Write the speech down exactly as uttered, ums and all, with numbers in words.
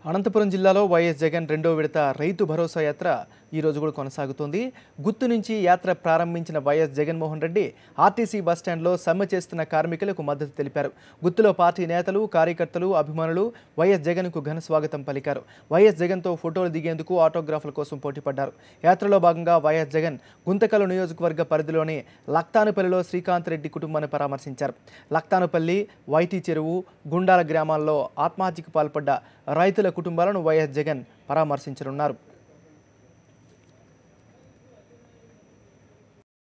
అనంతపురం జిల్లాలో వైఎస్ జగన్ రెండో విడత రైతు భరోసా యాత్ర ఈ రోజు కూడా కొనసాగుతోంది. గుత్తు నుంచి యాత్ర ప్రారంభించిన వైఎస్ జగన్మోహన్ రెడ్డి ఆర్టీసీ బస్టాండ్లో సమ్మె చేస్తున్న కార్మికులకు మద్దతు తెలిపారు. గుత్తులో పార్టీ నేతలు, కార్యకర్తలు, అభిమానులు వైఎస్ జగన్కు ఘన స్వాగతం పలికారు. వైఎస్ జగన్తో ఫోటోలు దిగేందుకు ఆటోగ్రాఫ్ల కోసం పోటీపడ్డారు. యాత్రలో భాగంగా వైఎస్ జగన్ గుంతకల్ నియోజకవర్గ పరిధిలోని లక్తానుపల్లిలో శ్రీకాంత్ రెడ్డి కుటుంబాన్ని పరామర్శించారు. లక్తానుపల్లి, వైటీ చెరువు, గుండాల గ్రామాల్లో ఆత్మహత్యకు పాల్పడ్డ రైతుల కుటుంబాలను వైఎస్ జగన్ పరామర్శించనున్నారు.